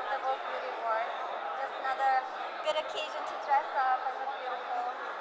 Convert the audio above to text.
the Vogue Beauty Awards. Just another good occasion to dress up and look beautiful.